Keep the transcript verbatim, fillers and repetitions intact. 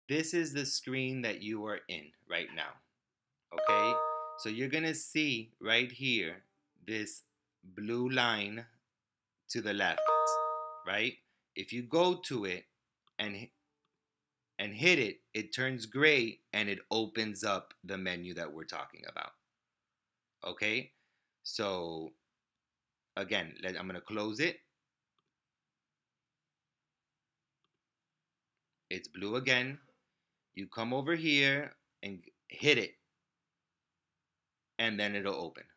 This is the screen that you are in right now. Okay? So you're going to see right here this blue line to the left, right? If you go to it and and hit it, it turns gray and it opens up the menu that we're talking about. Okay? So again, let, I'm going to close it. It's blue again. You come over here and hit it, and then it'll open.